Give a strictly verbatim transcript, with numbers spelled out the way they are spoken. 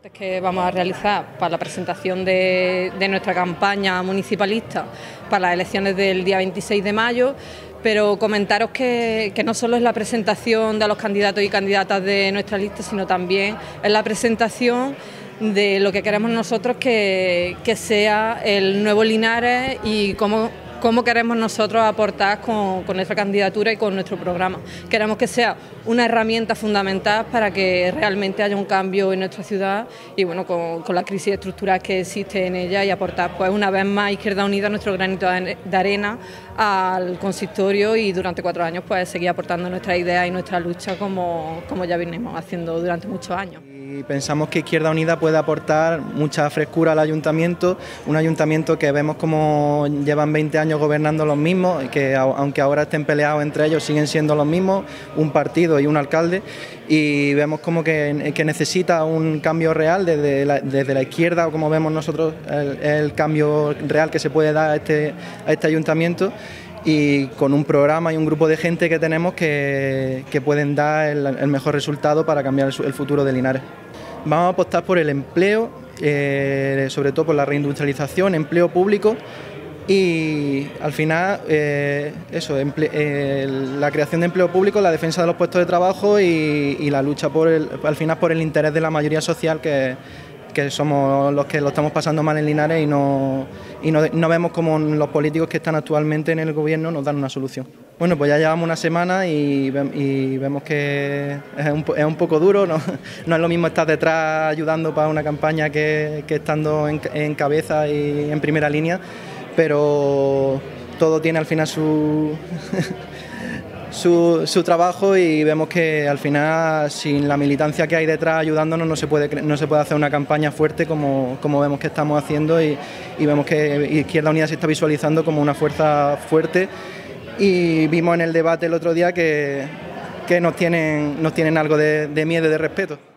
cortes que vamos a realizar para la presentación de, de nuestra campaña municipalista para las elecciones del día veintiséis de mayo, pero comentaros que, que no solo es la presentación de los candidatos y candidatas de nuestra lista, sino también es la presentación de lo que queremos nosotros que, que sea el nuevo Linares y cómo, cómo queremos nosotros aportar con, con nuestra candidatura y con nuestro programa. Queremos que sea una herramienta fundamental para que realmente haya un cambio en nuestra ciudad y bueno, con, con la crisis estructural que existe en ella, y aportar pues una vez más Izquierda Unida nuestro granito de arena al consistorio, y durante cuatro años pues seguir aportando nuestras ideas y nuestra lucha como, como ya venimos haciendo durante muchos años. Y pensamos que Izquierda Unida puede aportar mucha frescura al ayuntamiento, un ayuntamiento que vemos como llevan veinte años gobernando los mismos, que aunque ahora estén peleados entre ellos siguen siendo los mismos, un partido y un alcalde, y vemos como que, que necesita un cambio real desde la, desde la izquierda, o como vemos nosotros el, el cambio real que se puede dar a este, a este ayuntamiento, y con un programa y un grupo de gente que tenemos que, que pueden dar el, el mejor resultado para cambiar el, el futuro de Linares. Vamos a apostar por el empleo, eh, sobre todo por la reindustrialización, empleo público y al final eh, eso, emple eh, la creación de empleo público, la defensa de los puestos de trabajo y, y la lucha por el, al final por el interés de la mayoría social, que que somos los que lo estamos pasando mal en Linares, y no, y no, no vemos como los políticos que están actualmente en el gobierno nos dan una solución. Bueno, pues ya llevamos una semana y, y vemos que es un, es un poco duro, ¿no? No es lo mismo estar detrás ayudando para una campaña que, que estando en, en cabeza y en primera línea, pero todo tiene al final su... Su, su trabajo, y vemos que al final sin la militancia que hay detrás ayudándonos no se puede, no se puede hacer una campaña fuerte como, como vemos que estamos haciendo, y, y vemos que Izquierda Unida se está visualizando como una fuerza fuerte, y vimos en el debate el otro día que, que nos tienen, nos tienen algo de, de miedo y de respeto.